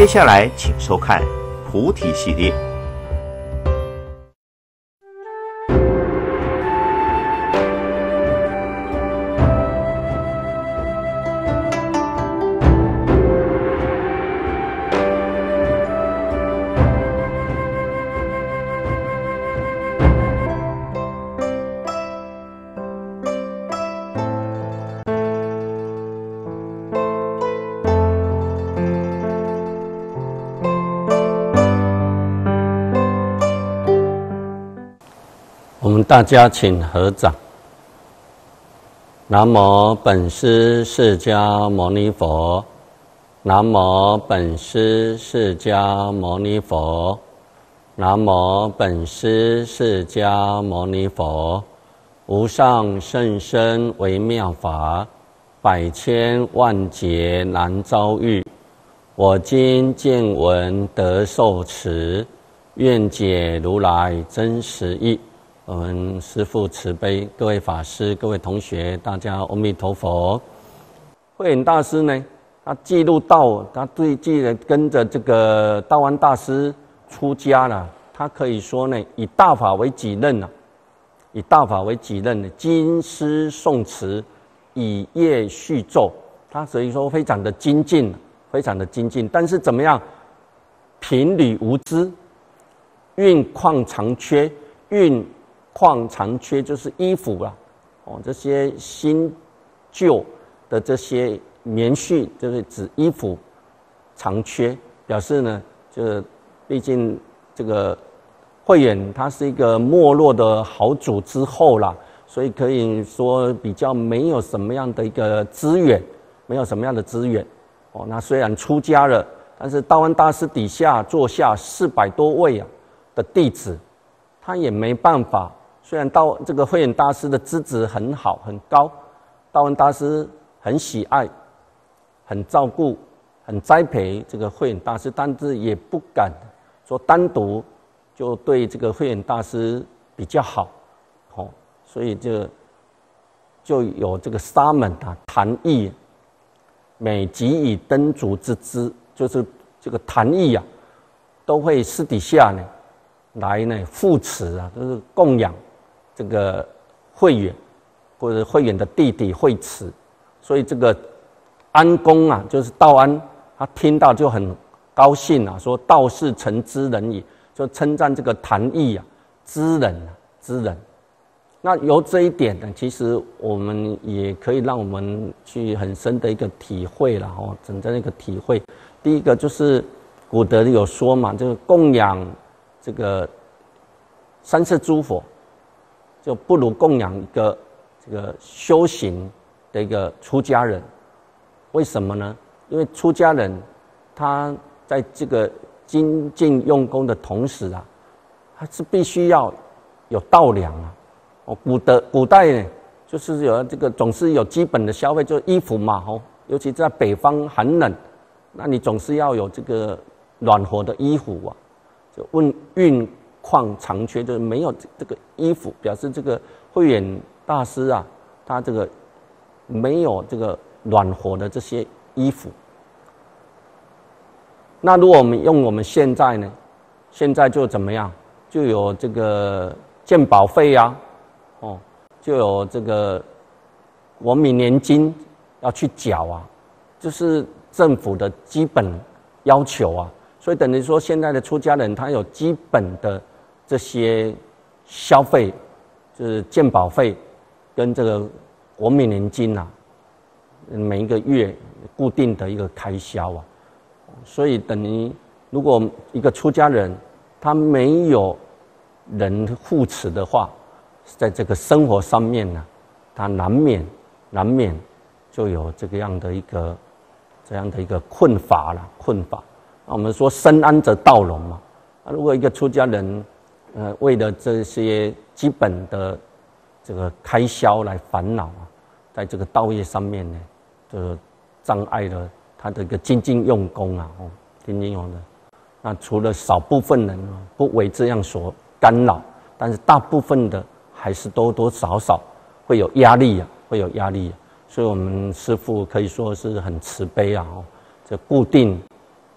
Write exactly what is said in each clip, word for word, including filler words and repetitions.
接下来请收看菩提系列。 我们大家请合掌。南无本师释迦牟尼佛，南无本师释迦牟尼佛，南无本师释迦牟尼佛。无上甚深微妙法，百千万劫难遭遇。我今见闻得受持，愿解如来真实义。我们师父慈悲，各位法师、各位同学，大家阿弥陀佛。慧远大师呢，他记录到，他最记得跟着这个道安大师出家了。他可以说呢，以大法为己任啊，以大法为己任的经师诵持，以业续咒。他所以说非常的精进，非常的精进。但是怎么样？贫履无知，蕴况常缺，蕴。况常缺就是衣服啦，哦，这些新旧的这些棉絮，就是指衣服常缺，表示呢，就是毕竟这个慧远他是一个没落的豪主之后啦，所以可以说比较没有什么样的一个资源，没有什么样的资源，哦，那虽然出家了，但是道安大师底下坐下四百多位啊的弟子，他也没办法。虽然道这个慧远大师的资质很好很高，道安大师很喜爱、很照顾、很栽培这个慧远大师，但是也不敢说单独就对这个慧远大师比较好，哦，所以就就有这个沙门啊谭义，每给以灯烛之资，就是这个谭义啊，都会私底下呢来呢扶持啊，就是供养。这个慧远，或者慧远的弟弟慧慈，所以这个安公啊，就是道安，他听到就很高兴啊，说道是诚知人矣，就称赞这个谭义啊，知人啊，知人。那由这一点呢，其实我们也可以让我们去很深的一个体会了哦，真正的一个体会。第一个就是古德有说嘛，就是供养这个三世诸佛。就不如供养一个这个修行的一个出家人，为什么呢？因为出家人他在这个精进用功的同时啊，他是必须要有道粮啊。哦，古的古代呢，就是有这个总是有基本的消费，就是衣服嘛，哦，尤其在北方寒冷，那你总是要有这个暖和的衣服啊，就运运。况常缺，就是没有这个衣服，表示这个慧远大师啊，他这个没有这个暖和的这些衣服。那如果我们用我们现在呢，现在就怎么样？就有这个健保费啊，哦，就有这个国民年金要去缴啊，就是政府的基本要求啊。所以等于说，现在的出家人他有基本的。这些消费就是健保费跟这个国民年金啊，每一个月固定的一个开销啊，所以等于如果一个出家人他没有人护持的话，在这个生活上面呢，他难免难免就有这个样的一个这样的一个困乏了困乏。那我们说身安则道隆嘛，那如果一个出家人呃，为了这些基本的这个开销来烦恼啊，在这个道业上面呢，就障碍了他的一个精进用功啊，哦，精进用的。那除了少部分人不为这样所干扰，但是大部分的还是多多少少会有压力啊，会有压力啊。所以我们师父可以说是很慈悲啊，哦，这固定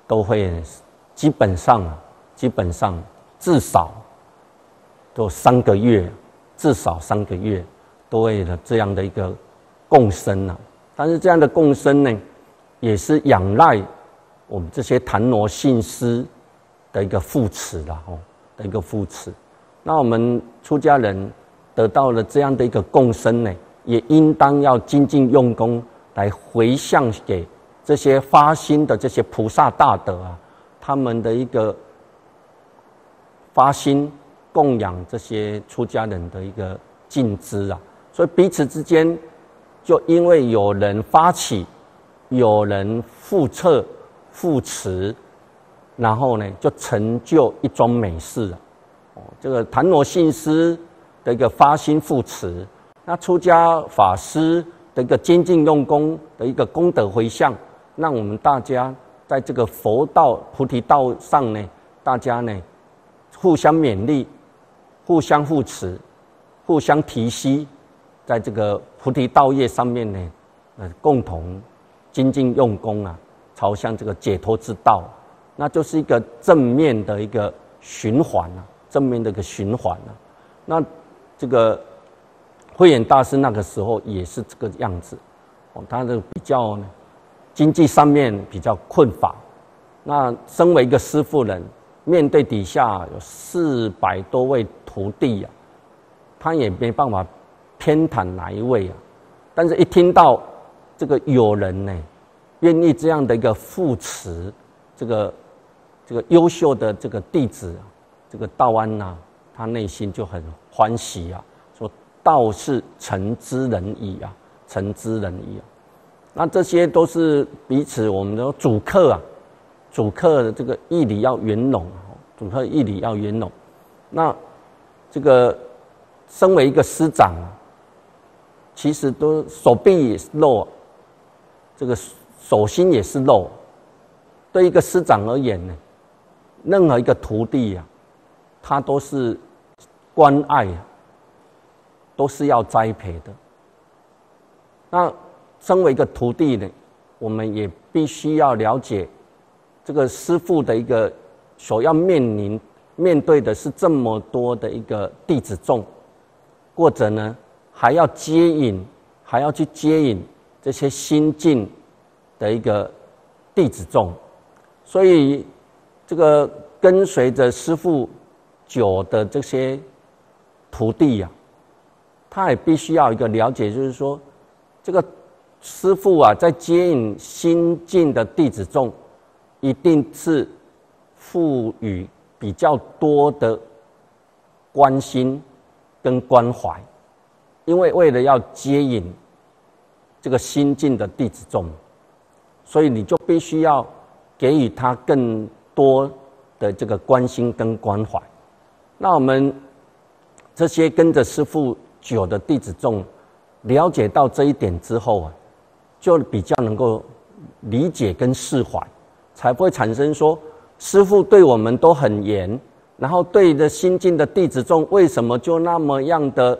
都会基本上基本上至少都三个月，至少三个月都会有这样的一个共生啊。但是这样的共生呢，也是仰赖我们这些檀罗信师的一个扶持啦，哦，的一个扶持。那我们出家人得到了这样的一个共生呢，也应当要精进用功来回向给这些发心的这些菩萨大德啊，他们的一个发心供养这些出家人的一个尽资啊。所以彼此之间，就因为有人发起，有人附侧扶持，然后呢，就成就一桩美事啊。哦，这个檀罗信师的一个发心扶持，那出家法师的一个精进用功的一个功德回向，让我们大家在这个佛道菩提道上呢，大家呢互相勉励，互相扶持，互相提携，在这个菩提道业上面呢，呃，共同精进用功啊，朝向这个解脱之道，那就是一个正面的一个循环啊，正面的一个循环啊。那这个慧远大师那个时候也是这个样子，哦，他的比较呢，经济上面比较困乏。那身为一个师父人，面对底下有四百多位徒弟啊，他也没办法偏袒哪一位啊。但是一听到这个有人呢，愿意这样的一个扶持这个这个优秀的这个弟子，这个道安呐、啊，他内心就很欢喜啊，说道是诚之人矣啊，诚之人矣啊。那这些都是彼此我们的主客啊，主客的这个义理要圆融，主客义理要圆融。那这个身为一个师长啊，其实都手臂也是肉，这个手心也是肉。对一个师长而言呢，任何一个徒弟啊，他都是关爱啊，都是要栽培的。那身为一个徒弟呢，我们也必须要了解这个师父的一个所要面临面对的是这么多的一个弟子众，或者呢还要接引，还要去接引这些新进的一个弟子众，所以这个跟随着师父久的这些徒弟啊，他也必须要有一个了解，就是说这个师父啊，在接引新进的弟子众，一定是赋予比较多的关心跟关怀，因为为了要接引这个新进的弟子众，所以你就必须要给予他更多的这个关心跟关怀。那我们这些跟着师父久的弟子众，了解到这一点之后啊，就比较能够理解跟释怀，才不会产生说师父对我们都很严，然后对着新进的弟子众为什么就那么样的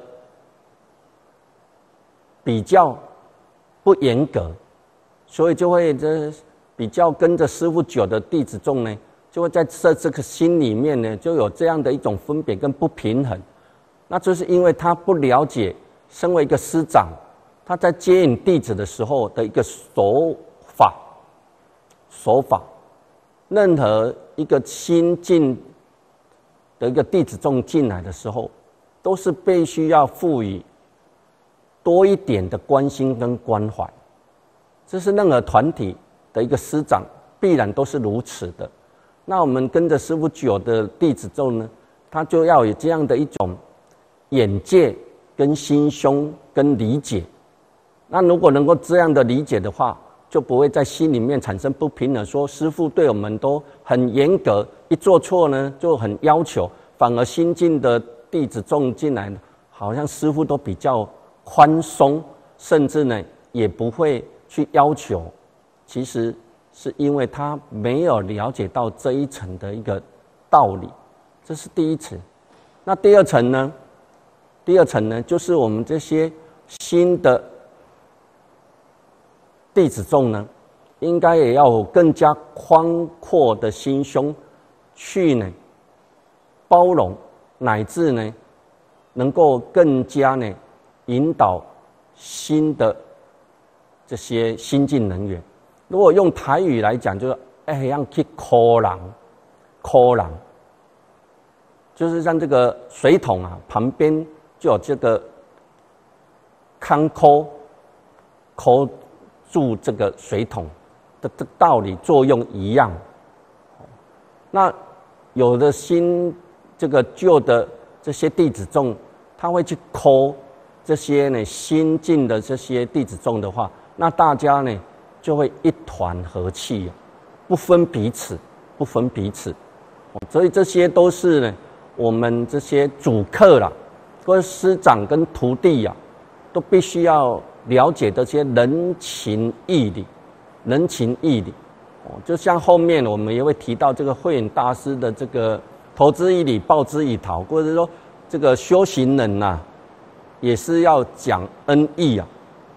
比较不严格，所以就会这比较跟着师父久的弟子众呢，就会在这这个心里面呢，就有这样的一种分别跟不平衡。那就是因为他不了解身为一个师长，他在接引弟子的时候的一个手法，手法，任何一个新进的一个弟子众进来的时候，都是必须要赋予多一点的关心跟关怀。这是任何团体的一个师长必然都是如此的。那我们跟着师父久的弟子众呢，他就要有这样的一种眼界跟心胸跟理解。那如果能够这样的理解的话，就不会在心里面产生不平衡，说师父对我们都很严格，一做错呢就很要求，反而新进的弟子众进来，好像师父都比较宽松，甚至呢也不会去要求。其实是因为他没有了解到这一层的一个道理，这是第一层。那第二层呢？第二层呢，就是我们这些新的弟子众呢， 应该也要有更加宽阔的心胸，去呢包容，乃至呢能够更加呢引导新的这些新进人员。如果用台语来讲，就是哎让去抠人，抠人，就是像这个水桶啊，旁边就有这个康抠抠住这个水桶的的道理作用一样。那有的新这个旧的这些弟子众，他会去抠这些呢新进的这些弟子众的话，那大家呢就会一团和气，不分彼此，不分彼此。所以这些都是呢我们这些主客啦，或师长跟徒弟呀、啊，都必须要了解这些人情义理，人情义理。哦，就像后面我们也会提到这个慧远大师的这个投之以礼，报之以桃，或者说这个修行人呐、啊，也是要讲恩义啊。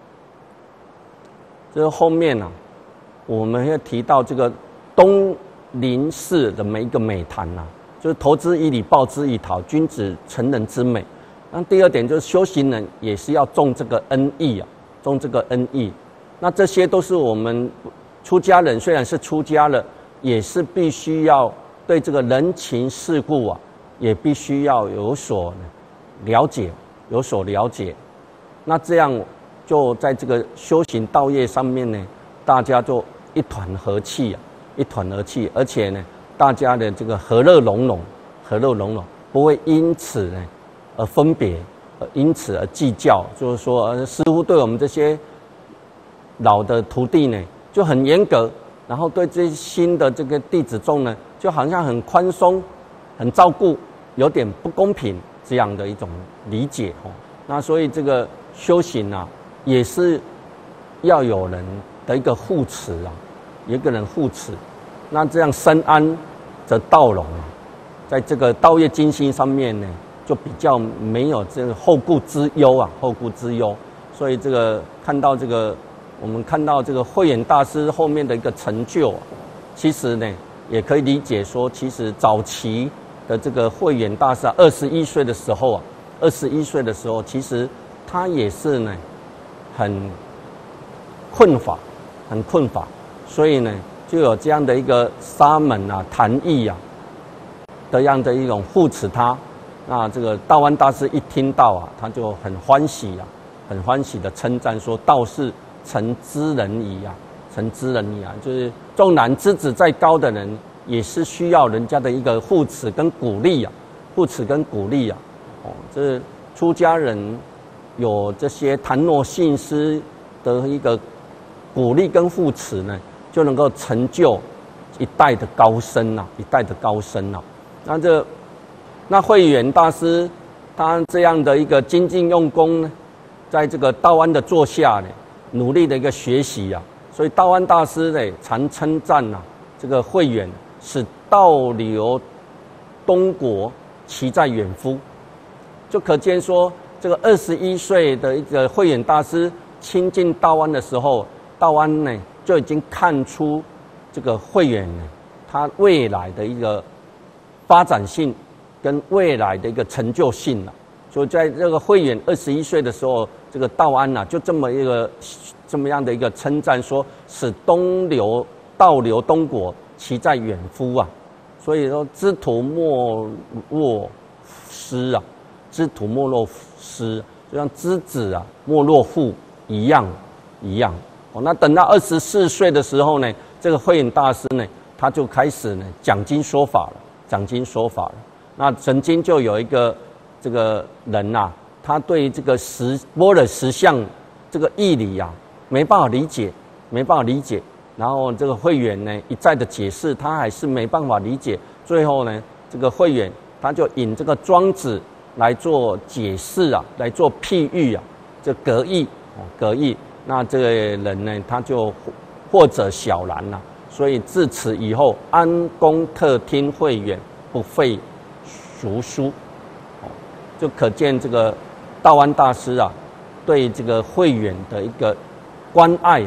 这个后面啊，我们会提到这个东林寺的每一个美谈呐、啊，就是投之以礼，报之以桃，君子成人之美。那第二点就是修行人也是要重这个恩义啊，重这个恩义。那这些都是我们出家人虽然是出家了，也是必须要对这个人情世故啊，也必须要有所了解，有所了解。那这样就在这个修行道业上面呢，大家就一团和气啊，一团和气，而且呢，大家的这个和乐融融，和乐融融，不会因此呢而分别，而因此而计较。就是说，呃，师父对我们这些老的徒弟呢就很严格，然后对这些新的这个弟子众呢，就好像很宽松、很照顾，有点不公平这样的一种理解哦。那所以这个修行啊，也是要有人的一个护持啊，有一个人护持，那这样深谙则道融啊，在这个道业精心上面呢，就比较没有这个后顾之忧啊，后顾之忧。所以这个看到这个，我们看到这个慧远大师后面的一个成就啊，其实呢，也可以理解说，其实早期的这个慧远大师啊，二十一岁的时候啊，二十一岁的时候，其实他也是呢，很困乏，很困乏，所以呢，就有这样的一个沙门啊、坛义啊的样的一种护持他。那这个道安大师一听到啊，他就很欢喜啊，很欢喜的称赞说：“道是成之人矣啊，成之人矣啊！”就是纵然资质再高的人，也是需要人家的一个护持跟鼓励啊，护持跟鼓励啊。哦，这出家人有这些檀若信师的一个鼓励跟护持呢，就能够成就一代的高僧啊，一代的高僧啊。那这那慧远大师他这样的一个精进用功呢，在这个道安的座下呢，努力的一个学习啊，所以道安大师呢常称赞啊，这个慧远是道流东国，其在远夫。就可见说，这个二十一岁的一个慧远大师亲近道安的时候，道安呢就已经看出这个慧远呢，他未来的一个发展性跟未来的一个成就性了。所以在这个慧远二十一岁的时候，这个道安呐、啊、就这么一个这么样的一个称赞说，使东流道流东国，其在远夫啊。所以说知途莫若师啊，知途莫若师，就像知子啊莫若父一样一样。哦，那等到二十四岁的时候呢，这个慧远大师呢，他就开始呢讲经说法了，讲经说法了。那曾经就有一个这个人呐、啊，他对这个实般若实相这个义理啊，没办法理解，没办法理解。然后这个慧远呢一再的解释，他还是没办法理解。最后呢，这个慧远他就引这个庄子来做解释啊，来做譬喻啊，这格义哦，格义。那这个人呢，他就或者小然呐、啊，所以自此以后，安公特听慧远，不废俗书。哦，就可见这个道安大师啊，对这个慧远的一个关爱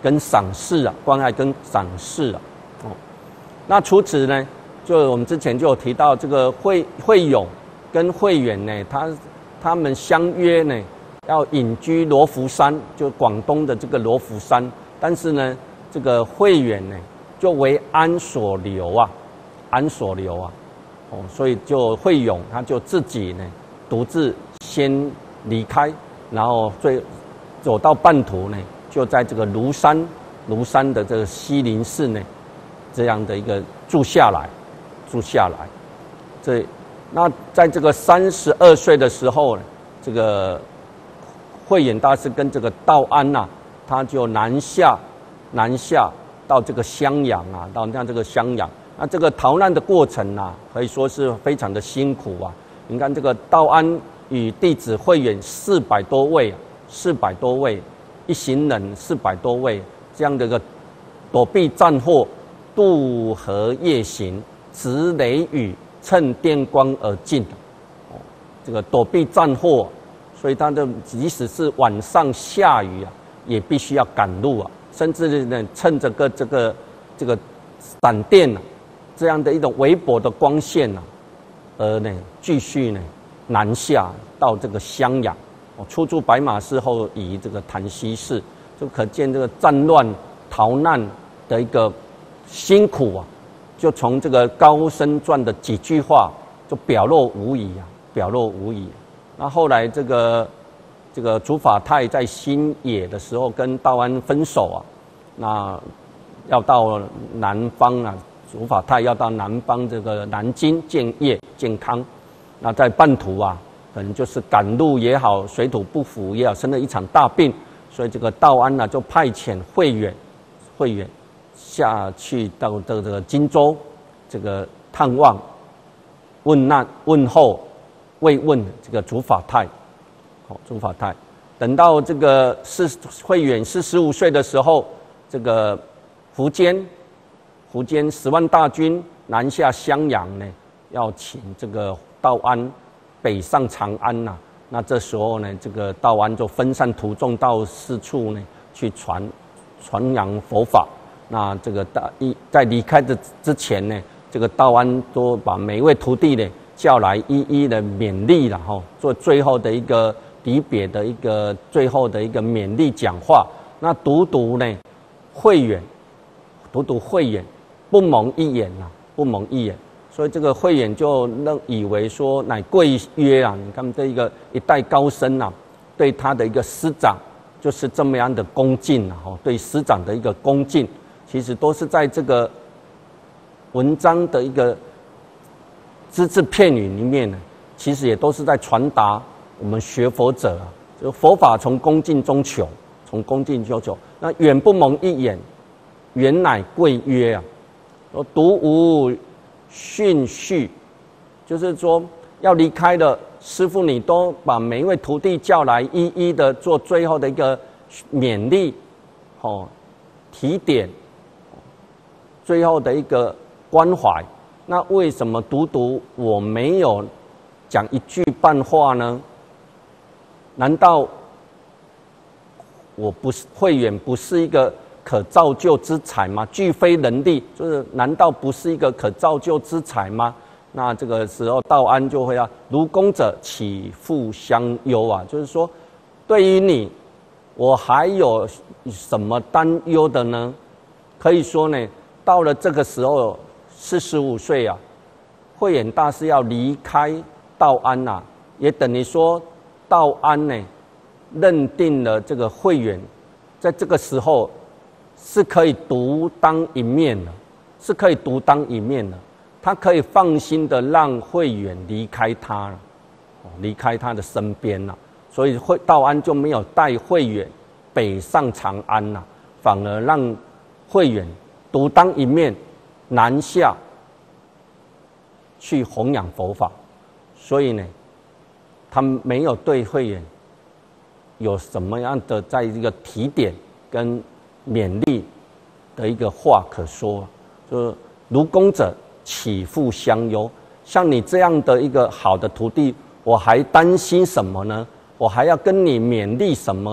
跟赏识啊，关爱跟赏识啊。哦，那除此呢，就我们之前就有提到这个会会友跟会员呢，他他们相约呢，要隐居罗浮山，就广东的这个罗浮山。但是呢，这个会员呢，就为安所留啊，安所留啊，哦，所以就会勇他就自己呢，独自先离开，然后最走到半途呢，就在这个庐山庐山的这个西林寺呢，这样的一个住下来，住下来。这那在这个三十二岁的时候呢，这个慧远大师跟这个道安呐、啊，他就南下南下到这个襄阳啊，到像这个襄阳。那这个逃难的过程啊，可以说是非常的辛苦啊。你看这个道安与弟子慧远四百多位，四百多位一行人四百多位，这样的一个躲避战祸，渡河夜行，值雷雨，趁电光而进。哦，这个躲避战祸，所以他的即使是晚上下雨啊，也必须要赶路啊，甚至呢趁着个这个这个闪电啊，这样的一种微薄的光线啊，而呢继续呢南下到这个襄阳。哦，出驻白马寺后移这个潭溪寺，就可见这个战乱逃难的一个辛苦啊，就从这个高僧传的几句话就表露无遗啊，表露无遗。那后来这个这个竺法泰在新野的时候跟道安分手啊，那要到南方啊，竺法泰要到南方这个南京建业建康，那在半途啊，可能就是赶路也好，水土不服也好，生了一场大病，所以这个道安呢、啊、就派遣慧远，慧远下去到这个这个荆州，这个探望、问难、问候、慰问这个竺法泰。好，竺法泰，等到这个四慧远四十五岁的时候，这个苻坚，苻坚十万大军南下襄阳呢，要请这个道安北上长安呐、啊。那这时候呢，这个道安就分散徒众到四处呢去传传扬佛法。那这个大一在离开的之前呢，这个道安都把每一位徒弟呢叫来，一一的勉励了哈，做最后的一个离别的一个最后的一个勉励讲话。那独独呢，慧远，独独慧远不蒙一言呐、啊，不蒙一言。所以这个慧远就认以为说，乃贵曰啊，你看这一个一代高僧啊，对他的一个师长就是这么样的恭敬啊，对师长的一个恭敬，其实都是在这个文章的一个只字片语里面呢，其实也都是在传达我们学佛者啊，就佛法从恭敬中求，从恭敬中求。那远不蒙一言，远乃贵曰啊，独无训序，就是说要离开的师父，你都把每一位徒弟叫来，一一的做最后的一个勉励，哦，提点，最后的一个关怀。那为什么独独我没有讲一句半话呢？难道我不是慧远不是一个可造就之才吗？具非能力，就是难道不是一个可造就之才吗？那这个时候道安就会啊，如公者岂复相忧啊？就是说，对于你，我还有什么担忧的呢？可以说呢，到了这个时候，四十五岁啊，慧远大师要离开道安啊，也等于说道安呢，认定了这个慧远，在这个时候是可以独当一面的，是可以独当一面的。他可以放心的让慧远离开他了，离开他的身边了。所以慧道安就没有带慧远北上长安了，反而让慧远独当一面，南下去弘扬佛法。所以呢，他没有对慧远有什么样的在一个提点跟勉励的一个话可说，就是如公者岂复相忧？像你这样的一个好的徒弟，我还担心什么呢？我还要跟你勉励什么呢？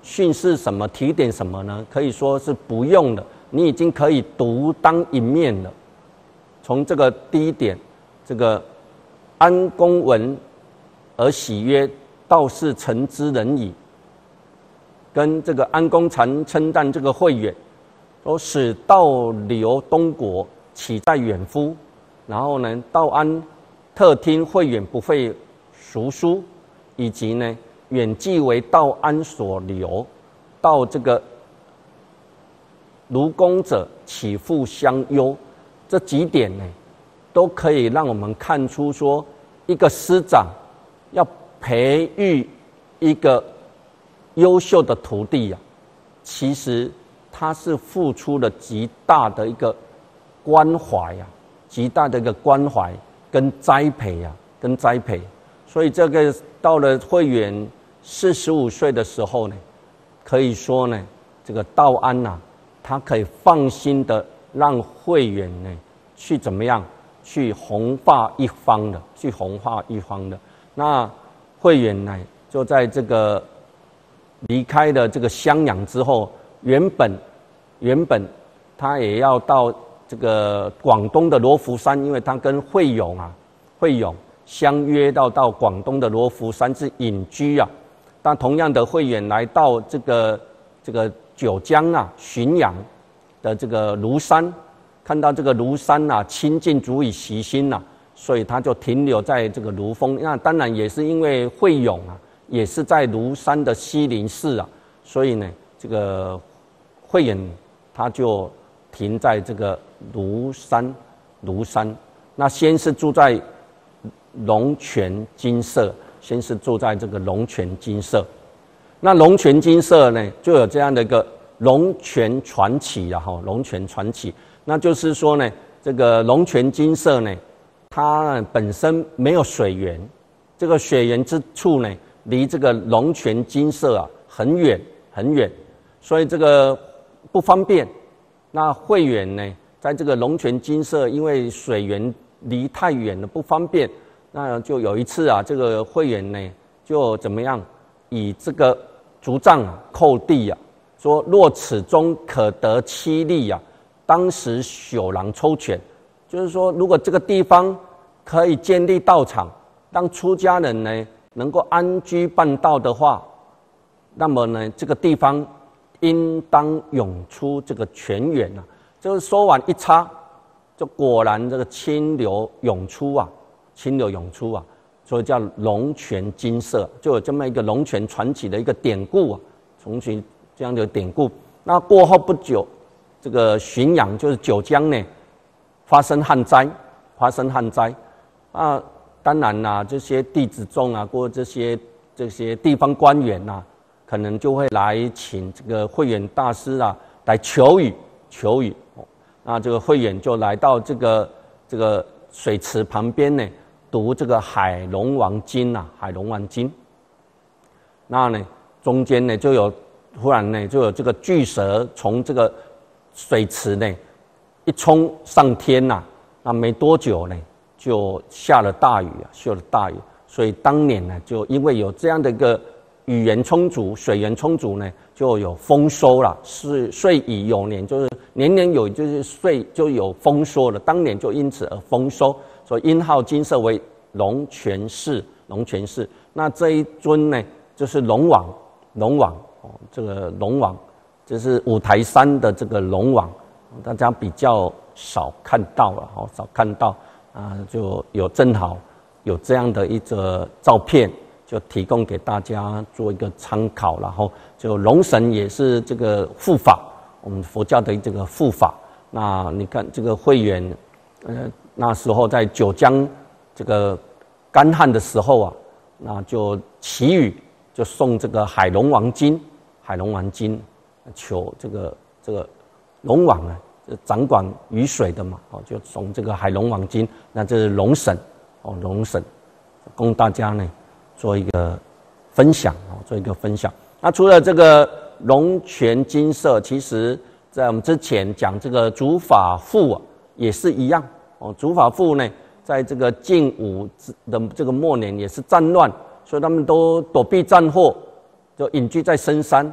训示什么、提点什么呢？可以说是不用的，你已经可以独当一面了。从这个第一点，这个安公闻而喜曰：“道是诚之人矣。”跟这个安公常称赞这个慧远，说：“使道流东国，岂在远乎？”然后呢，道安特听慧远不废俗书，以及呢，远既为道安所留，到这个卢公者，岂复相忧？这几点呢，都可以让我们看出说，一个师长要培育一个优秀的徒弟呀、啊，其实他是付出了极大的一个关怀呀、啊，极大的一个关怀跟栽培呀、啊，跟栽培。所以这个到了慧远四十五岁的时候呢，可以说呢，这个道安呐、啊，他可以放心的让慧远呢去怎么样去弘化一方的，去弘化一方的。那慧远呢，就在这个离开了这个襄阳之后，原本原本他也要到这个广东的罗浮山，因为他跟慧永啊，慧永相约到到广东的罗浮山是隐居啊。但同样的，慧远来到这个这个九江啊浔阳的这个庐山，看到这个庐山啊清净足以习心呐、啊，所以他就停留在这个庐峰。那当然也是因为慧永啊。也是在庐山的西林寺啊，所以呢，这个慧远他就停在这个庐山，庐山。那先是住在龙泉精舍，先是住在这个龙泉精舍。那龙泉精舍呢，就有这样的一个龙泉传奇啊，哈，龙泉传奇。那就是说呢，这个龙泉精舍呢，它本身没有水源，这个水源之处呢，离这个龙泉精舍啊很远很远，所以这个不方便。那慧远呢，在这个龙泉精舍，因为水源离太远了，不方便。那就有一次啊，这个慧远呢，就怎么样，以这个竹杖啊叩地啊，说若此中可得七粒啊，当时朽囊抽泉，就是说，如果这个地方可以建立道场，让出家人呢能够安居办道的话，那么呢，这个地方应当涌出这个泉源啊。就是说完一插，就果然这个清流涌出啊，清流涌出啊，所以叫龙泉精舍，就有这么一个龙泉传奇的一个典故啊，重新这样的典故。那过后不久，这个浔阳就是九江呢，发生旱灾，发生旱灾啊。当然啦、啊，这些弟子众啊，或这些这些地方官员呐、啊，可能就会来请这个慧远大师啊来求雨，求雨。那这个慧远就来到这个这个水池旁边呢，读这个《海龙王经》啊，《海龙王经》。那呢，中间呢就有忽然呢就有这个巨蛇从这个水池呢一冲上天呐、啊，那没多久呢。就下了大雨啊，下了大雨，所以当年呢，就因为有这样的一个雨源充足、水源充足呢，就有丰收了。是岁以有年，就是年年有，就是岁就有丰收了。当年就因此而丰收，所以因号精舍为龙泉寺。龙泉寺，那这一尊呢，就是龙王，龙王哦，这个龙王，就是五台山的这个龙王，大家比较少看到了，哦，少看到。啊，就有正好有这样的一个照片，就提供给大家做一个参考。然后就龙神也是这个护法，我们佛教的这个护法。那你看这个慧远，呃，那时候在九江这个干旱的时候啊，那就祈雨，就送这个《海龙王经》，《海龙王经》，求这个这个龙王啊。掌管雨水的嘛，哦，就从这个《海龙王经》，那这是龙神，哦，龙神，供大家呢做一个分享，哦，做一个分享。那除了这个龙泉精舍，其实在我们之前讲这个竺法富啊，也是一样，哦，竺法富呢，在这个晋武的这个末年也是战乱，所以他们都躲避战祸，就隐居在深山，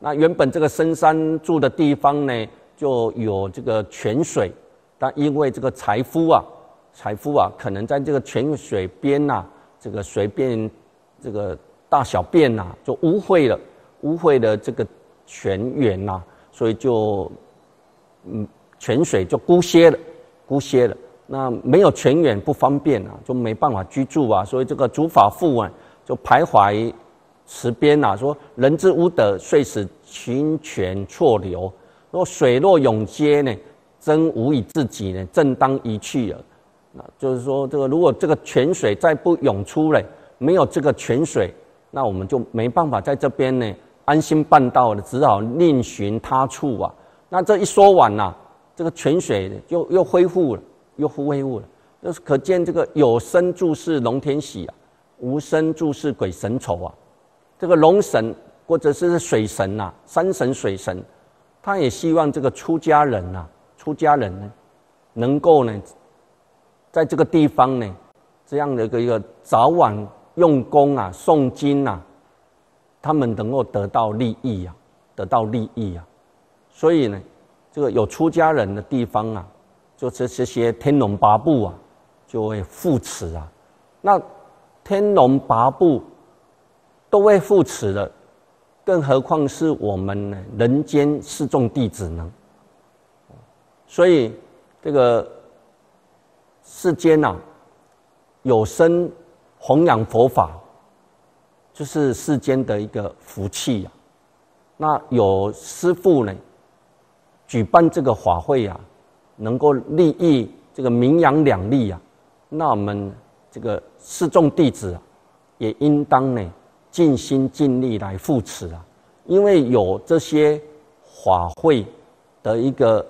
那原本这个深山住的地方呢，就有这个泉水，但因为这个财夫啊，财夫啊，可能在这个泉水边呐、啊，这个随便这个大小便呐、啊，就污秽了，污秽了这个泉源呐、啊，所以就嗯，泉水就枯竭了，枯竭了。那没有泉源不方便啊，就没办法居住啊，所以这个竺法父啊，就徘徊池边啊，说人之无德，遂使群泉错流。若水若永接呢，真无以自己呢，正当移去了。那就是说，这个如果这个泉水再不涌出来，没有这个泉水，那我们就没办法在这边呢安心办道了，只好另寻他处啊。那这一说完呐、啊，这个泉水就又恢复了。又恢复了，就是可见这个有生住世龙天喜啊，无生住世鬼神丑啊。这个龙神或者是水神啊，山神水神，他也希望这个出家人啊，出家人呢，能够呢，在这个地方呢，这样的一个一个早晚用功啊，诵经啊，他们能够得到利益啊，得到利益啊。所以呢，这个有出家人的地方啊。就是这些天龙八部啊，就会护持啊。那天龙八部都会护持的，更何况是我们呢人间四众弟子呢？所以这个世间啊，有生弘扬佛法，就是世间的一个福气啊。那有师父呢，举办这个法会啊。能够利益这个名扬两利啊，那我们这个四众弟子啊，也应当呢尽心尽力来扶持啊，因为有这些法会的一个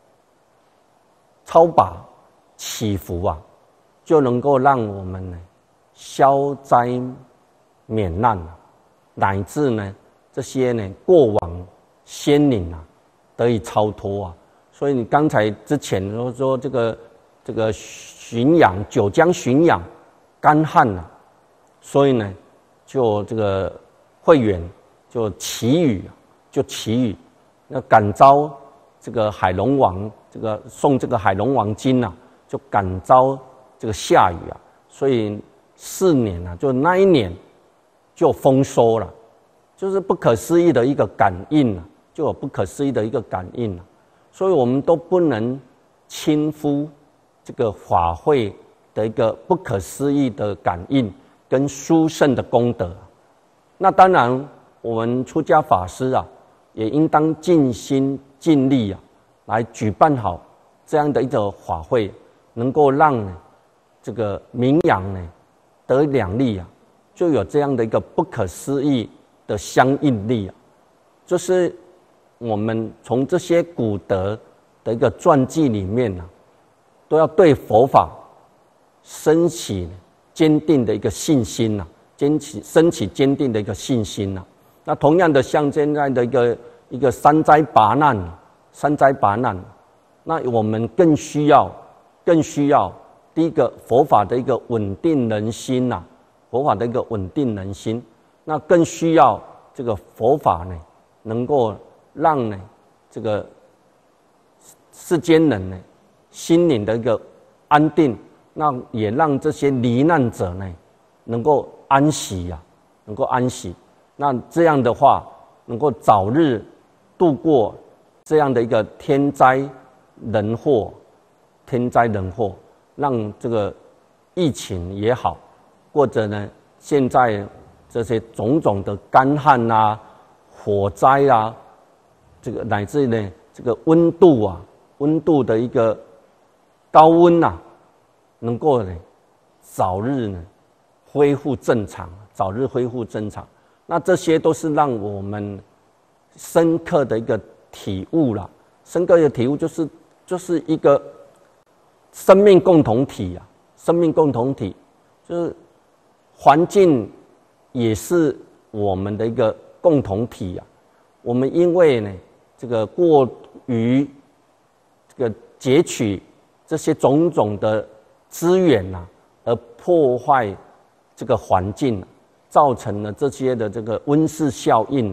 超拔祈福啊，就能够让我们呢消灾免难啊，乃至呢这些呢过往先灵啊得以超脱啊。所以你刚才之前说说这个这个浔阳九江浔阳干旱啊，所以呢就这个会员就祈雨就祈雨，那感召这个海龙王这个送这个海龙王经啊，就感召这个下雨啊，所以四年啊，就那一年就丰收了，就是不可思议的一个感应啊，就有不可思议的一个感应啊。所以我们都不能轻忽这个法会的一个不可思议的感应跟殊胜的功德。那当然，我们出家法师啊，也应当尽心尽力啊，来举办好这样的一个法会，能够让呢这个名扬呢得两利啊，就有这样的一个不可思议的相应力啊，就是。我们从这些古德的一个传记里面呢、啊，都要对佛法升起坚定的一个信心呐、啊，坚起升起坚定的一个信心呐、啊。那同样的，像现在的一个一个三灾八难，三灾八难，那我们更需要更需要第一个佛法的一个稳定人心呐、啊，佛法的一个稳定人心，那更需要这个佛法呢，能够。让呢，这个世间人呢，心灵的一个安定，那也让这些罹难者呢，能够安息呀、啊，能够安息。那这样的话，能够早日度过这样的一个天灾人祸，天灾人祸，让这个疫情也好，或者呢，现在这些种种的干旱啊、火灾啊。这个乃至呢，这个温度啊，温度的一个高温啊，能够呢早日呢恢复正常，早日恢复正常。那这些都是让我们深刻的一个体悟啦，深刻的体悟就是就是一个生命共同体啊，生命共同体就是环境也是我们的一个共同体啊。我们因为呢。这个过于这个截取这些种种的资源呐、啊，而破坏这个环境、啊，造成了这些的这个温室效应啊，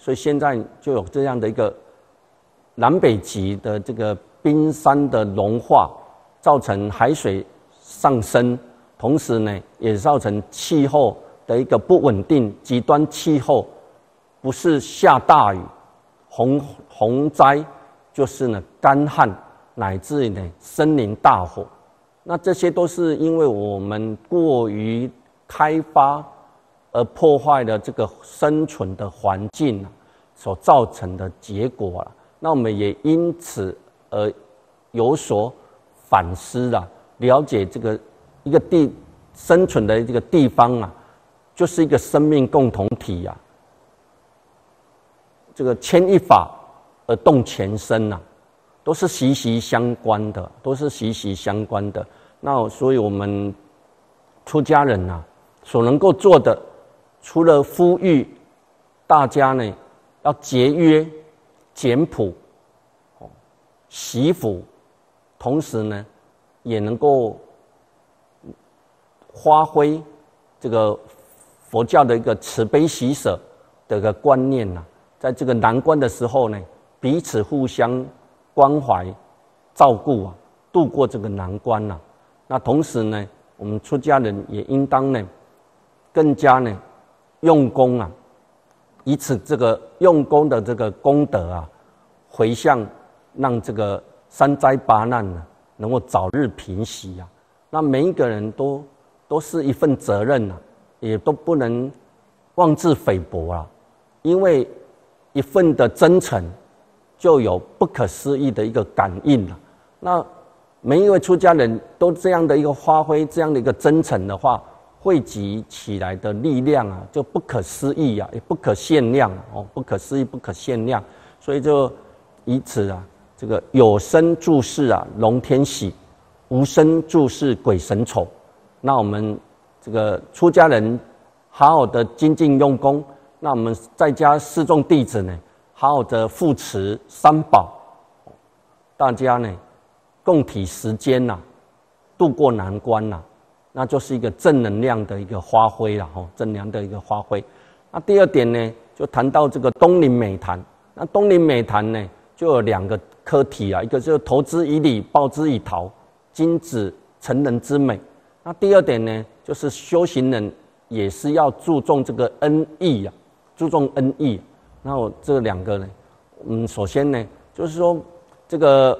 所以现在就有这样的一个南北极的这个冰山的融化，造成海水上升，同时呢，也造成气候的一个不稳定，极端气候，不是下大雨、洪洪灾，就是呢干旱，乃至于呢森林大火。那这些都是因为我们过于开发而破坏了这个生存的环境所造成的结果了。那我们也因此而有所反思了，了解这个一个地生存的这个地方啊，就是一个生命共同体啊。这个牵一发而动全身啊，都是息息相关的，都是息息相关的。那所以我们出家人啊，所能够做的，除了呼吁大家呢要节约、简朴、惜福，同时呢，也能够发挥这个佛教的一个慈悲喜舍的一个观念呐、啊，在这个难关的时候呢，彼此互相关怀、照顾啊，度过这个难关呐、啊。那同时呢，我们出家人也应当呢，更加呢用功啊，以此这个用功的这个功德啊，回向，让这个三灾八难呢能够早日平息啊。那每一个人都都是一份责任啊，也都不能妄自菲薄啊，因为一份的真诚，就有不可思议的一个感应啊。那每一位出家人都这样的一个发挥，这样的一个真诚的话，汇集起来的力量啊，就不可思议啊，也不可限量啊，哦，不可思议，不可限量。所以就以此啊，这个有生住世啊，龙天喜；无生住世，鬼神丑。那我们这个出家人好好的精进用功，那我们在家四众弟子呢，好好的护持三宝，大家呢共体时间呐、啊，度过难关呐、啊，那就是一个正能量的一个发挥啦，吼，正能量的一个发挥。那第二点呢，就谈到这个东林美谈。那东林美谈呢，就有两个课题啊，一个就是投之以礼，报之以桃，金子成人之美。那第二点呢，就是修行人也是要注重这个恩义啊，注重恩义。然后这两个呢，嗯，首先呢，就是说这个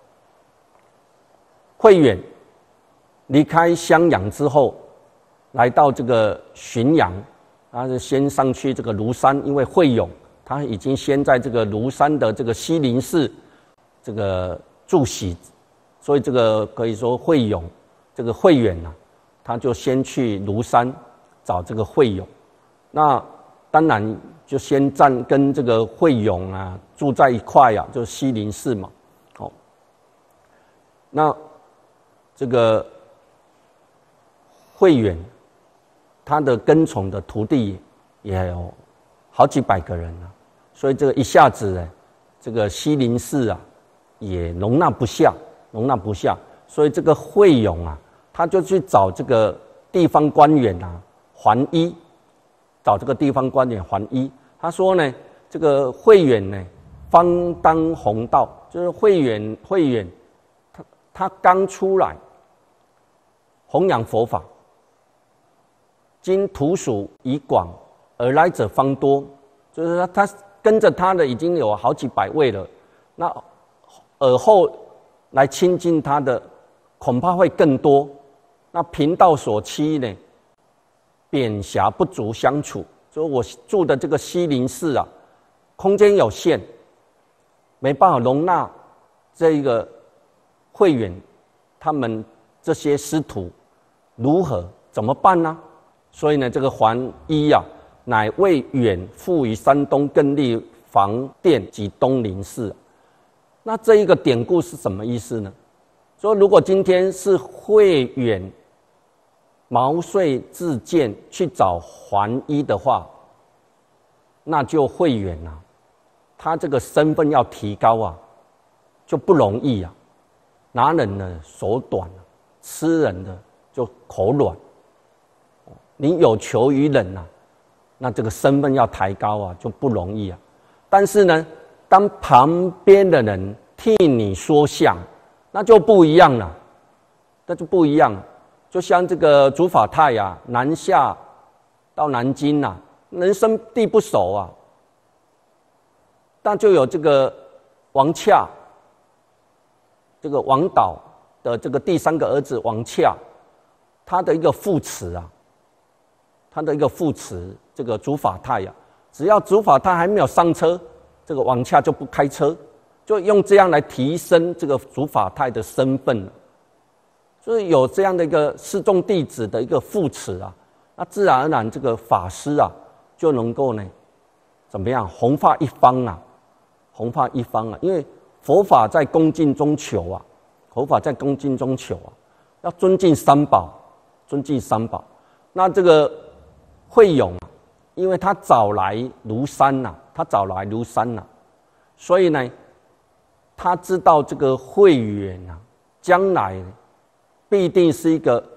慧远离开襄阳之后，来到这个浔阳，他是先上去这个庐山，因为慧永他已经先在这个庐山的这个西林寺这个住席，所以这个可以说慧永这个慧远啊，他就先去庐山找这个慧永，那当然就先暂跟这个慧永啊住在一块啊，就是西林寺嘛，哦，那这个慧远，他的跟从的徒弟也有好几百个人啊，所以这个一下子呢，这个西林寺啊也容纳不下，容纳不下，所以这个慧永啊，他就去找这个地方官员啊还一，找这个地方官员还一。他说呢，这个慧远呢，方当弘道，就是慧远慧远，他他刚出来。弘扬佛法，今土属已广，而来者方多，就是说他跟着他的已经有好几百位了，那尔后来亲近他的恐怕会更多。那贫道所期呢，扁狭不足相处，所以我住的这个西林寺啊，空间有限，没办法容纳这个慧远他们这些师徒，如何怎么办呢？所以呢，这个还一啊，乃为远赴于山东更立房殿及东林寺。那这一个典故是什么意思呢？说如果今天是慧远毛遂自荐去找还一的话，那就慧远啊，他这个身份要提高啊，就不容易啊。拿人的手短啊，吃人的就口软。你有求于人啊，那这个身份要抬高啊，就不容易啊。 但是呢，当旁边的人替你说相，那就不一样了，那就不一样了。就像这个竺法泰啊，南下到南京啊，人生地不熟啊，但就有这个王洽，这个王导的这个第三个儿子王洽，他的一个副持啊，他的一个副持，这个竺法泰啊，只要竺法泰还没有上车，这个王洽就不开车，就用这样来提升这个竺法泰的身份，所以有这样的一个示众弟子的一个副持啊，那自然而然这个法师啊就能够呢怎么样弘化一方啊，弘化一方啊，因为佛法在恭敬中求啊，佛法在恭敬中求啊，要尊敬三宝，尊敬三宝。那这个慧永啊，因为他早来庐山呐、啊，他早来庐山呐、啊，所以呢，他知道这个慧远啊，将来必定是一个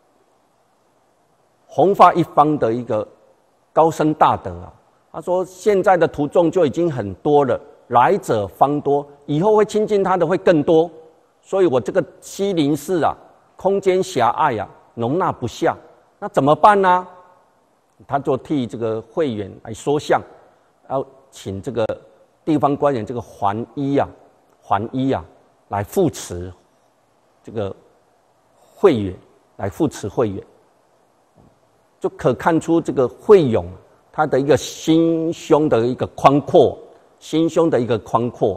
弘化一方的一个高僧大德啊。他说，现在的徒众就已经很多了，来者方多，以后会亲近他的会更多，所以我这个西林寺啊，空间狭隘啊，容纳不下，那怎么办呢？他就替这个慧远来说相，要请这个地方官员这个桓一啊，桓一啊来扶持这个慧远，来扶持慧远，就可看出这个慧永他的一个心胸的一个宽阔，心胸的一个宽阔。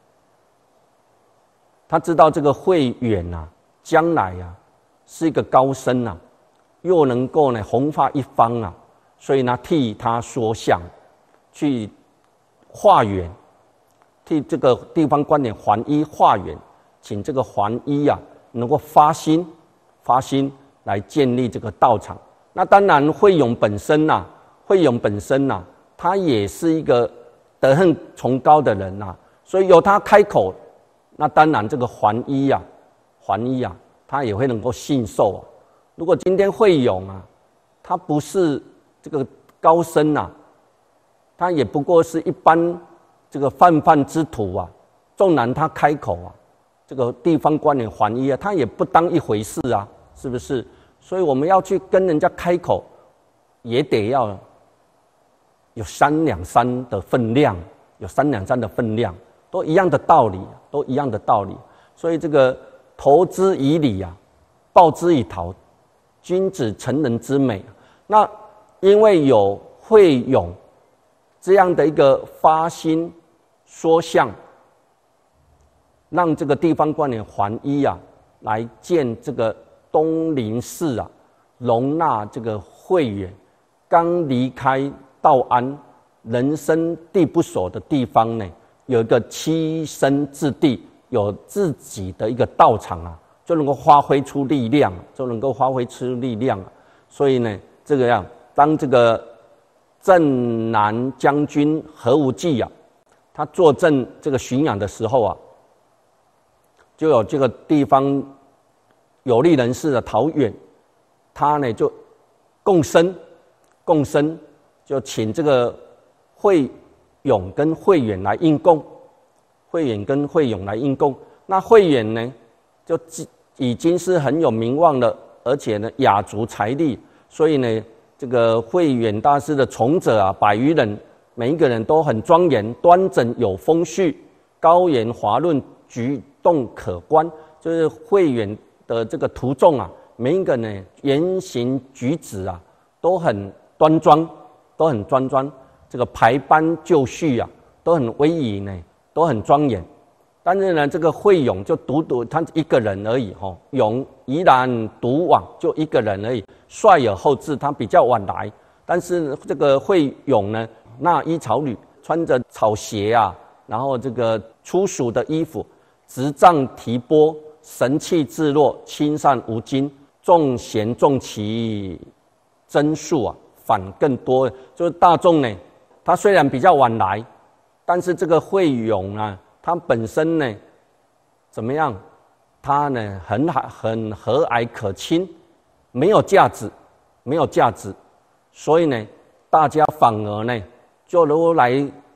他知道这个慧远啊，将来啊是一个高僧啊，又能够呢弘化一方啊，所以呢替他说相，去化缘，替这个地方官员桓一化缘，请这个桓一啊能够发心，发心来建立这个道场。那当然慧永本身呐、啊，慧永本身呐、啊，他也是一个德行崇高的人呐、啊，所以由他开口，那当然这个桓一呀、啊，桓一啊，他也会能够信受啊。如果今天慧永啊，他不是这个高僧啊，他也不过是一般这个泛泛之徒啊，纵然他开口啊，这个地方官员桓一啊，他也不当一回事啊，是不是？所以我们要去跟人家开口，也得要有三两三的分量，有三两三的分量，都一样的道理，都一样的道理。所以这个投之以礼啊，报之以桃，君子成人之美。那因为有慧永这样的一个发心说相，让这个地方官员桓一啊来建这个东林寺啊，容纳这个慧远刚离开道安，人生地不熟的地方呢，有一个栖身之地，有自己的一个道场啊，就能够发挥出力量，就能够发挥出力量。所以呢，这个样，当这个镇南将军何无忌啊，他坐镇这个浔阳的时候啊，就有这个地方有利人士的陶远，他呢就共生，共生就请这个慧永跟慧远来应供，慧远跟慧永来应供。那慧远呢，就已经是很有名望了，而且呢雅足财力，所以呢这个慧远大师的从者啊，百余人，每一个人都很庄严端正有风序，高言华论，举动可观。就是慧远的这个徒众啊，每一个呢言行举止啊都很端庄，都很端庄，这个排班就绪啊都很威仪呢，都很庄严。但是呢，这个慧永就独独他一个人而已哈，永怡然独往，就一个人而已，率尔后至，他比较晚来。但是这个慧永呢，纳衣草履，穿着草鞋啊，然后这个粗俗的衣服，执杖提钵，神气自若，亲善无惊，众贤众奇，增数啊反更多。就是大众呢，他虽然比较晚来，但是这个慧永啊，他本身呢怎么样？他呢很很和蔼可亲，没有架子，没有架子，所以呢，大家反而呢就能够来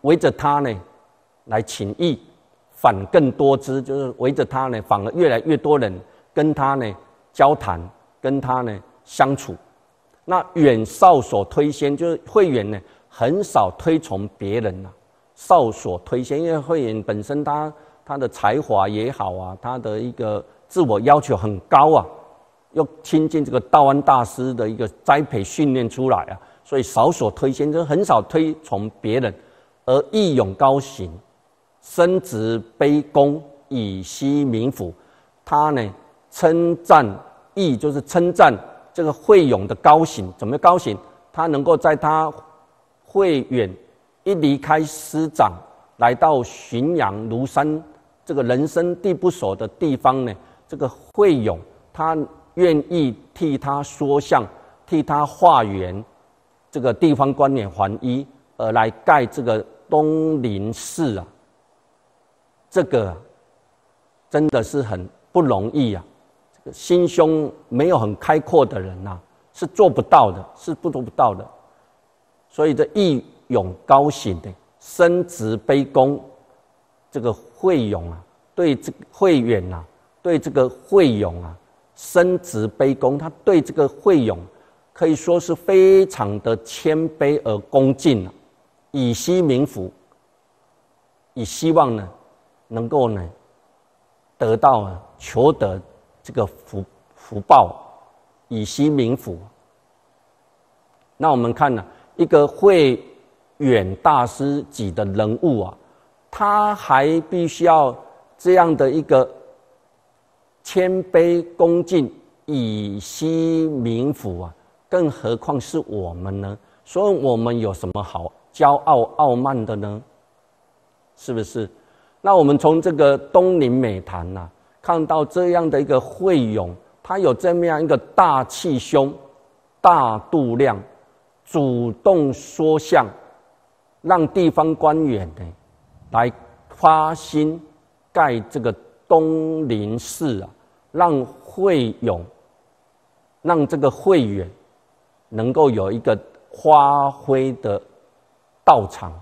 围着他呢来请益，反更多之，就是围着他呢，反而越来越多人跟他呢交谈，跟他呢相处。那远少所推先，就是慧远呢很少推崇别人啊，少所推先，因为慧远本身他他的才华也好啊，他的一个自我要求很高啊，又亲近这个道安大师的一个栽培训练出来啊，所以少所推先，就很少推崇别人，而义勇高行，深植卑躬，以息民腹。他呢称赞义，就是称赞这个慧勇的高行。怎么高行？他能够在他慧远一离开师长，来到浔阳庐山这个人生地不熟的地方呢，这个慧勇他愿意替他说相，替他化缘，这个地方官员还一，而来盖这个东林寺啊，这个、啊、真的是很不容易啊！这个心胸没有很开阔的人啊，是做不到的，是不做不到的。所以这义勇高行的，深植卑躬，这个慧勇啊，对这个慧远啊，对这个慧勇啊，深植卑躬，他对这个慧勇可以说是非常的谦卑而恭敬啊，以息民腹，以希望呢能够呢得到啊求得这个福福报，以息民腹。那我们看呢、啊，一个慧远大师级的人物啊，他还必须要这样的一个谦卑恭敬，以息民腹啊，更何况是我们呢？所以我们有什么好骄傲傲慢的呢？是不是？那我们从这个东林美谈呐、啊，看到这样的一个慧勇，他有这么样一个大气胸、大度量，主动说相，让地方官员呢来发心盖这个东林寺啊，让慧勇，让这个慧远能够有一个发挥的道场。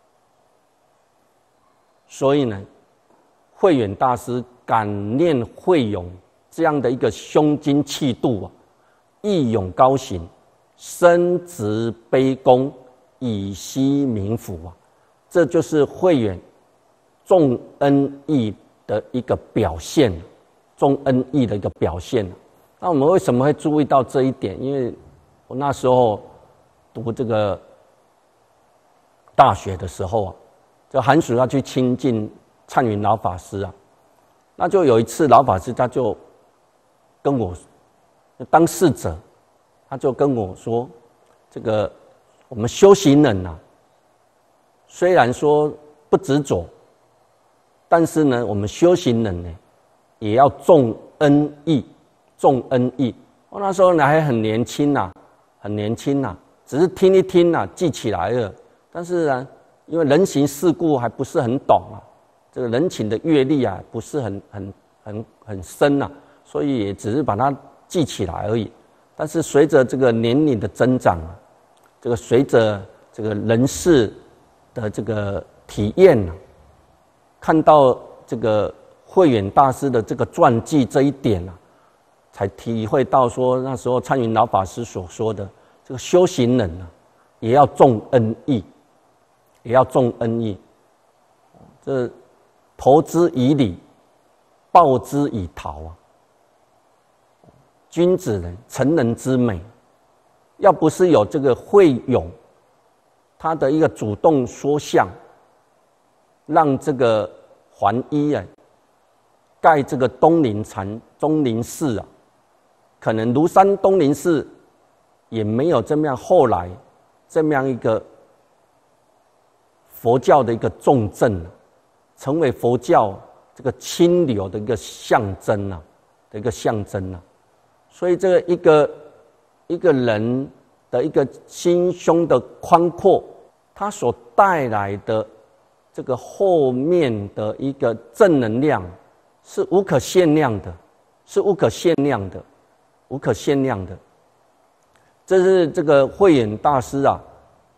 所以呢，慧远大师感念慧勇这样的一个胸襟气度啊，义勇高行，深植卑躬，以息民腹啊，这就是慧远重恩义的一个表现，重恩义的一个表现。那我们为什么会注意到这一点？因为我那时候读这个大学的时候啊，就寒暑要去亲近灿云老法师啊，那就有一次老法师他就跟我当侍者，他就跟我说，这个我们修行人啊，虽然说不执着，但是呢，我们修行人呢也要重恩义，重恩义。我那时候呢还很年轻呐、啊，很年轻呐、啊，只是听一听啊，记起来了，但是呢，因为人情世故还不是很懂啊，这个人情的阅历啊不是很很很很深啊，所以也只是把它记起来而已。但是随着这个年龄的增长啊，这个随着这个人事的这个体验啊，看到这个慧远大师的这个传记这一点啊，才体会到说那时候灿云老法师所说的这个修行人啊，也要重恩义。也要重恩义，这投之以礼，报之以桃啊。君子呢，成人之美，要不是有这个慧勇，他的一个主动说相，让这个还一啊，盖这个东林禅东林寺啊，可能庐山东林寺也没有这么样，后来这么样一个佛教的一个重镇，成为佛教这个清流的一个象征啊，的一个象征啊。所以这个一个一个人的一个心胸的宽阔，他所带来的这个后面的一个正能量是无可限量的，是无可限量的，无可限量的。这是这个慧远大师啊，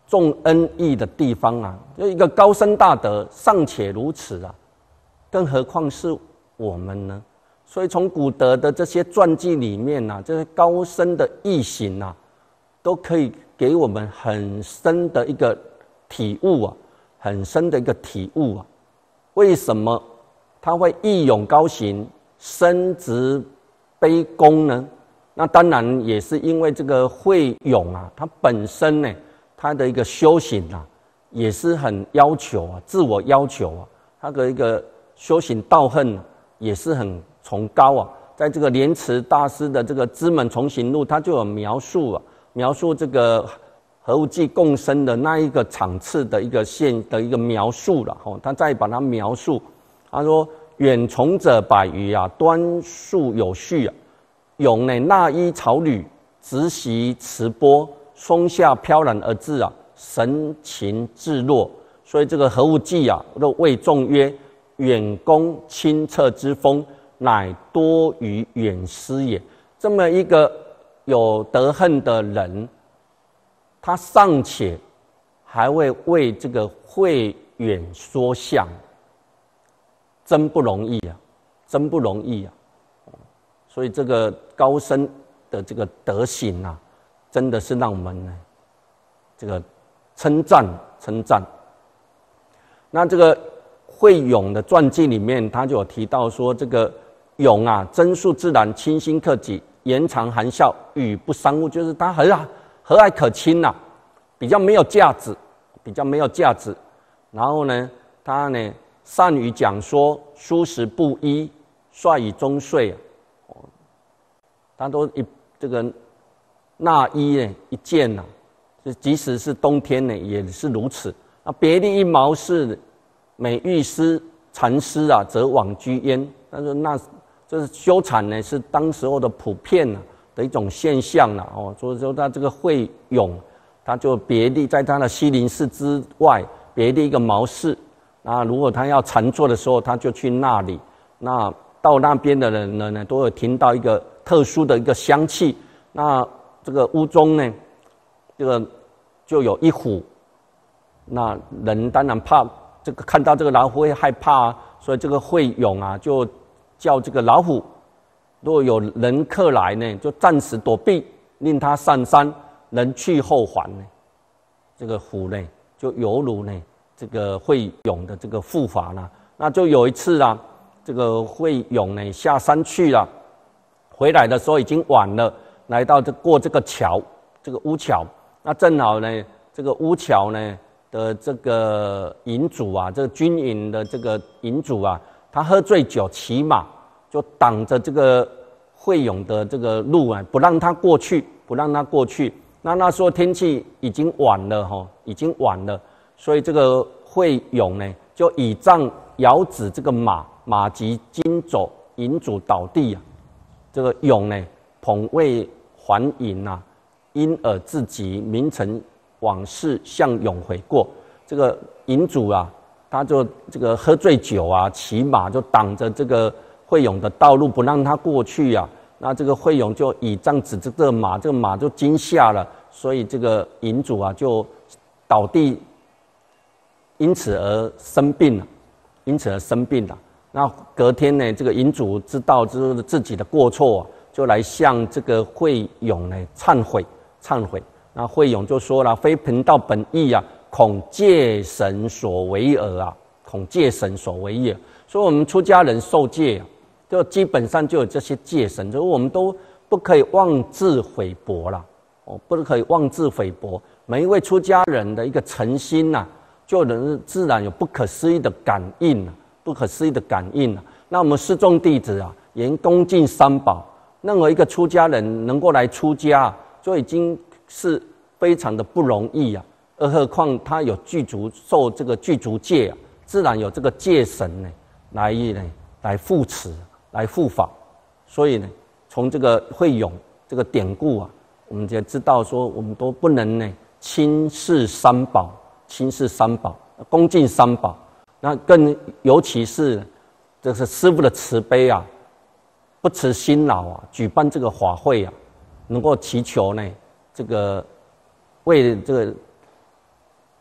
重恩义的地方啊，就一个高僧大德尚且如此啊，更何况是我们呢？所以从古德的这些传记里面啊，这些高僧的义行啊，都可以给我们很深的一个体悟啊，很深的一个体悟啊。为什么他会义勇高行、深植悲功呢？那当然也是因为这个慧勇啊，他本身呢，他的一个修行啊，也是很要求啊，自我要求啊，他的一个修行道行也是很崇高啊。在这个莲池大师的这个《知门重行录》，他就有描述啊，描述这个何无忌共生的那一个场次的一个现的一个描述了哦，他再把它描述，他说远从者百余啊，端肃有序啊。勇呢，纳衣草履，直袭持钵，松下飘然而至啊，神情自若。所以这个何无忌啊，都谓众曰：远公清澈之风，乃多于远思也。这么一个有德行的人，他尚且还会为这个慧远说相，真不容易啊，真不容易啊。所以这个高僧的这个德行啊，真的是让我们呢这个称赞称赞。那这个慧勇的传记里面，他就有提到说，这个勇啊，真素自然，清心克己，言常含笑，语不伤物，就是他很和蔼可亲呐、啊，比较没有架子，比较没有架子。然后呢，他呢善于讲说，书食不一，率以终岁、啊。他都一这个纳衣呢一件呐、啊，即使是冬天呢也是如此。那别立一毛是每遇师禅师啊，则往居焉。他说那这是修禅呢，是当时候的普遍啊的一种现象了、啊、哦。所以说他这个慧勇，他就别立在他的西林寺之外别立一个茅室。那如果他要禅坐的时候，他就去那里。那到那边的人呢，呢都有听到一个特殊的一个香气。那这个屋中呢，这个就有一虎。那人当然怕这个看到这个老虎会害怕啊，所以这个慧勇啊，就叫这个老虎，如果有人客来呢，就暂时躲避，令他上山，人去后还呢。这个虎呢，就犹如呢这个慧勇的这个护法呢。那就有一次啊。这个慧勇呢下山去了，回来的时候已经晚了，来到这过这个桥，这个乌桥，那正好呢，这个乌桥呢的这个营主啊，这个军营的这个营主啊，他喝醉酒骑马，就挡着这个慧勇的这个路啊，不让他过去，不让他过去。那那时候天气已经晚了哈，已经晚了，所以这个慧勇呢就倚杖遥指这个马。马疾惊走，营主倒地啊！这个勇呢，捧位还营啊，因而自疾，名成往事向勇悔过。这个营主啊，他就这个喝醉酒啊，骑马就挡着这个慧勇的道路，不让他过去啊。那这个慧勇就倚杖指着这个马，这个马就惊吓了，所以这个营主啊就倒地，因此而生病了，因此而生病了。那隔天呢，这个营主知道就是自己的过错、啊，就来向这个慧勇呢忏悔，忏悔。那慧勇就说了：“非贫道本意啊，恐戒神所为耳啊，恐戒神所为也。”所以，我们出家人受戒、啊，就基本上就有这些戒神，就是我们都不可以妄自菲薄啦，哦，不可以妄自菲薄。每一位出家人的一个诚心呐、啊，就能自然有不可思议的感应啊。不可思议的感应啊！那我们四众弟子啊，严恭敬三宝，任何一个出家人能够来出家，就已经是非常的不容易啊。而何况他有具足受这个具足戒啊，自然有这个戒神呢，来呢来护持，来护法。所以呢，从这个慧勇这个典故啊，我们就知道说，我们都不能呢轻视三宝，轻视三宝，恭敬三宝。那更尤其是，这是师父的慈悲啊，不辞辛劳啊，举办这个法会啊，能够祈求呢，这个为这个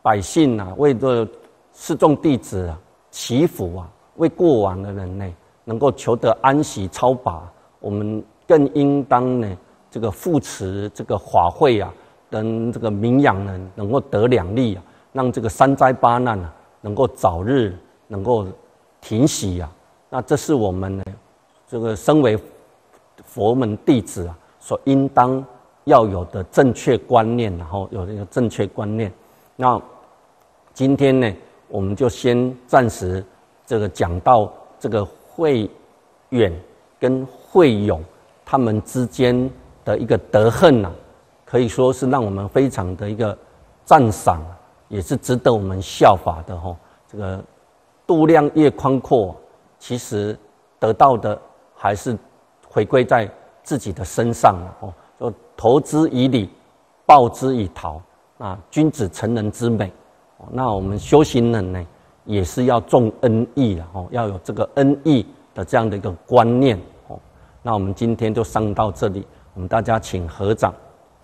百姓啊，为这示众弟子啊祈福啊，为过往的人呢能够求得安息超拔，我们更应当呢这个扶持这个法会啊，等这个民养人能够得两利啊，让这个三灾八难啊能够早日能够停息啊。那这是我们呢这个身为佛门弟子啊所应当要有的正确观念，然后有一个正确观念。那今天呢，我们就先暂时这个讲到这个慧远跟慧勇他们之间的一个德恨啊，可以说是让我们非常的一个赞赏，也是值得我们效法的哈。这个度量越宽阔，其实得到的还是回归在自己的身上哦。就投之以礼，报之以桃。啊，君子成人之美。那我们修行人呢，也是要重恩义啊，哦，要有这个恩义的这样的一个观念哦。那我们今天就上到这里，我们大家请合掌。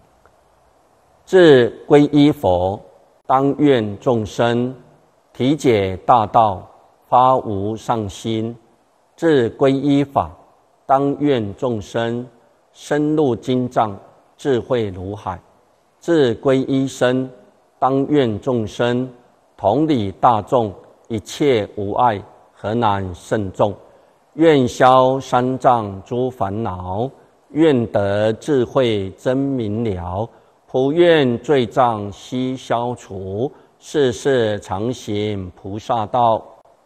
至皈依佛，当愿众生体解大道，发无上心；至皈依法，当愿众生深入经藏，智慧如海；至皈依身，当愿众生同理大众，一切无碍，何难胜众？愿消三障诸烦恼，愿得智慧真明了，普愿罪障悉消除，世世常行菩萨道。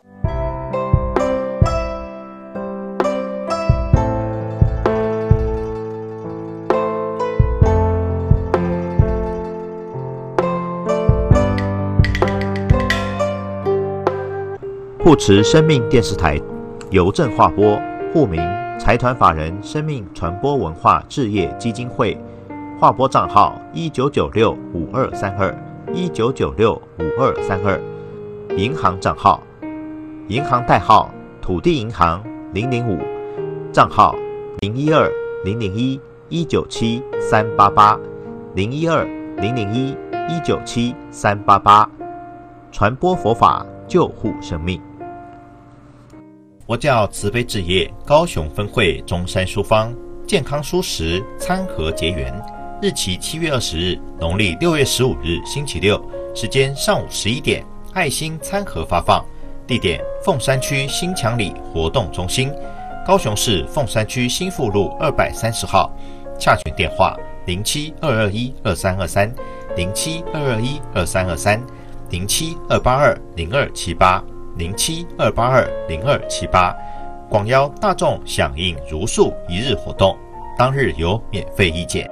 护持生命电视台邮政划拨户名财团法人生命传播文化置业基金会，划拨账号一九九六五二三二一九九六五二三二，银行账号银行代号土地银行零零五，账号零一二零零一一九七三八八零一二零零一一九七三八八，传播佛法，救护生命。佛教慈悲置业高雄分会中山书坊健康蔬食餐盒结缘，日期七月二十日，农历六月十五日星期六，时间上午十一点，爱心餐盒发放，地点凤山区新强里活动中心，高雄市凤山区新富路二百三十号，洽询电话零七二二一二三二三零七二二一二三二三零七二八二零二七八零七二八二零二七八，广邀大众响应如素一日活动，当日有免费医检。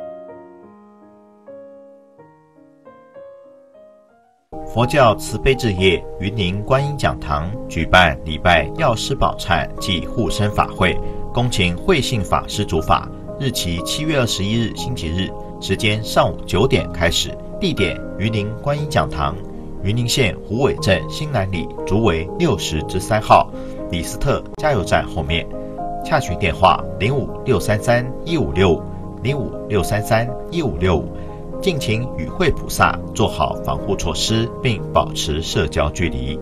佛教慈悲置业云林观音讲堂举办礼拜药师宝忏暨护身法会，恭请慧信法师主法，日期七月二十一日星期日，时间上午九点开始，地点云林观音讲堂，云林县虎尾镇新南里竹围六十之三号，李斯特加油站后面。洽询电话零五六三三一五六五零五六三三一五六五。敬请与会菩萨做好防护措施，并保持社交距离。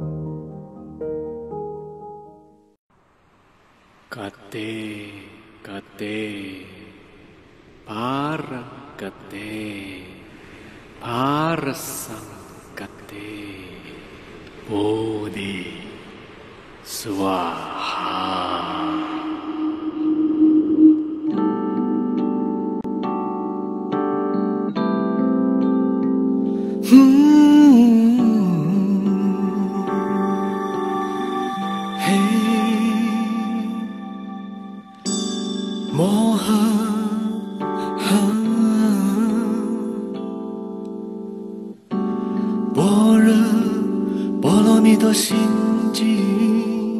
Kate, kate, para kate, para sang kate, Bodhi Swaha。 心经，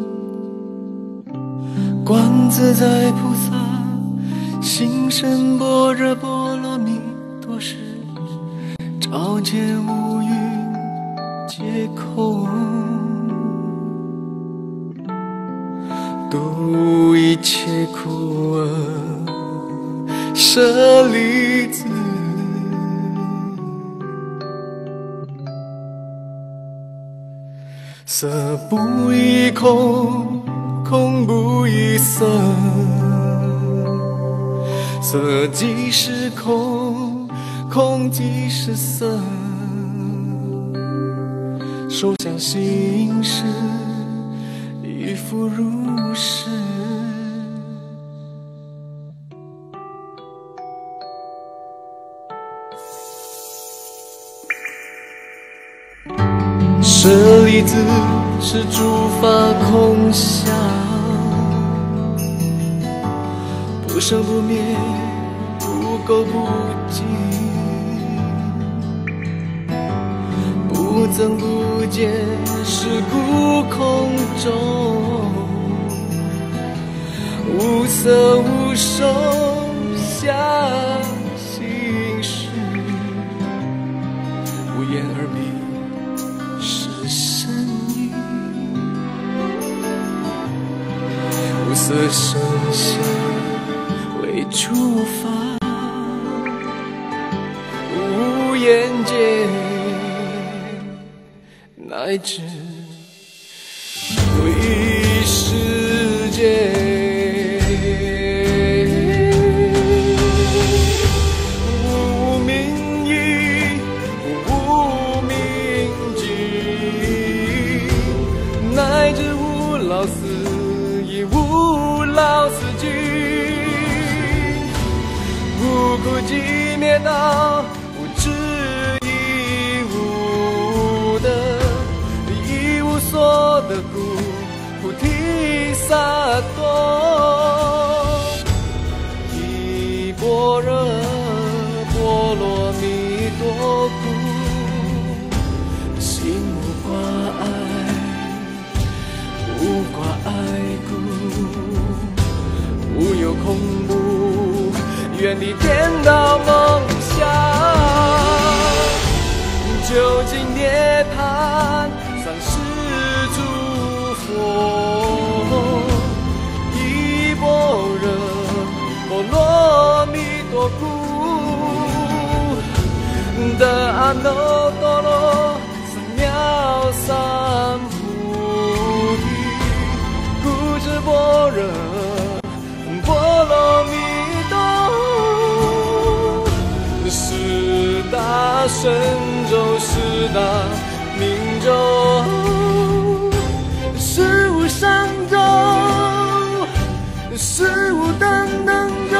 观自在菩萨心身般若波罗蜜多时，照见五蕴皆空，度一切苦厄，舍利子， 色不异空，空不异色，色即是空，空即是色，手相心事，亦复如是。舍利子是诸法空相，不生不灭，不垢不净，不增不减，是故空中无色无受相心事，无言而明无色声香为诸法，无眼界乃至为世界。无明意，无明尽，乃至无老死。无老死尽，无苦集灭道，无智亦无得，一无所得故，菩提萨埵。依般若波罗蜜多故，心无挂碍，无挂碍故。无有空无，远离颠倒梦想，究竟涅槃，三世诸佛，依般若波罗蜜多故，得阿耨多罗三藐三菩提，故知般若波罗蜜多，十大神咒，十大明咒，十无上咒，十无等等咒，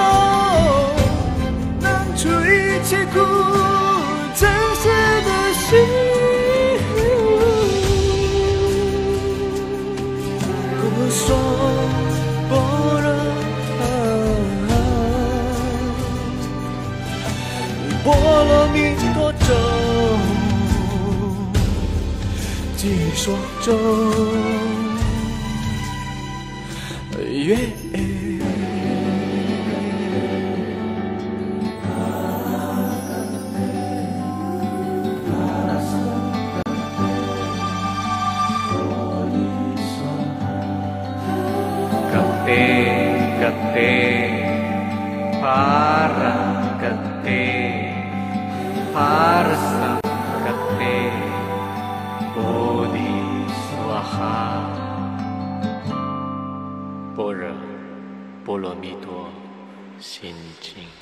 能除一切苦，真实的心。故说般若波罗蜜多咒，即说咒曰。 Gate, gate, para gate, parasam gate, bodhi swaha. 般若波罗蜜多心经。